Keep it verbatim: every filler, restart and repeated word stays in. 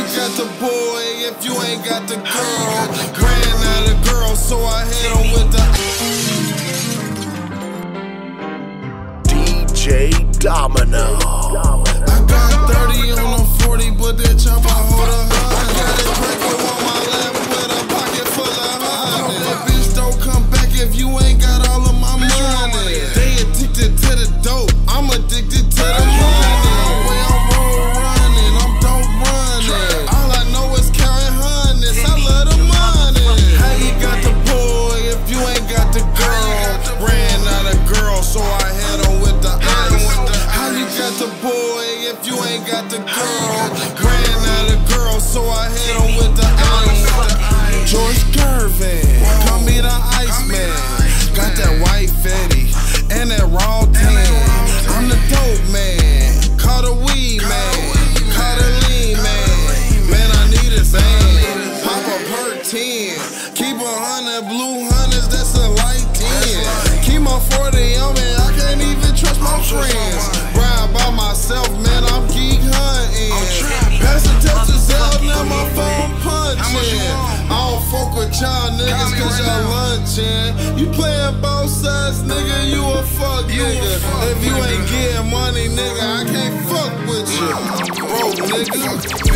got the boy if you ain't got the girl? Ran out of girls, so I hit him with the D J Domino. I got thirty on a forty, but that chopper hold a hundred. Got a Draco on my lap with a pocket full of hundred. That bitch don't come back if you ain't got all of my money. They addicted to the dope, I'm addicted to the money. Way I'm roll running, I'm dope running. All I know is counting hundreds, I love the money. How you got the boy if you ain't got the girl? Ran out of girls, so I hit him with the ice. How you got the boy if you ain't got the girl? Ran out of girls, so I hit him with the ice. George Gervin, call me the Iceman. Got that white fatty and that raw tan. I'm the dope man, call the weed man, call the lean man. Man, I need a thing. Pop a perk ten, keep a hundred blue hundreds, that's a light ten. Keep my forty on me, I can't even trust my friends. Ride by myself, man, I'm geek hunting. Pass the Texas out, now my phone punching. I don't fuck with y'all niggas cause y'all lunching. You playing both sides, nigga, you a fuck nigga. If you ain't getting money, nigga, I can't fuck with you. Broke nigga.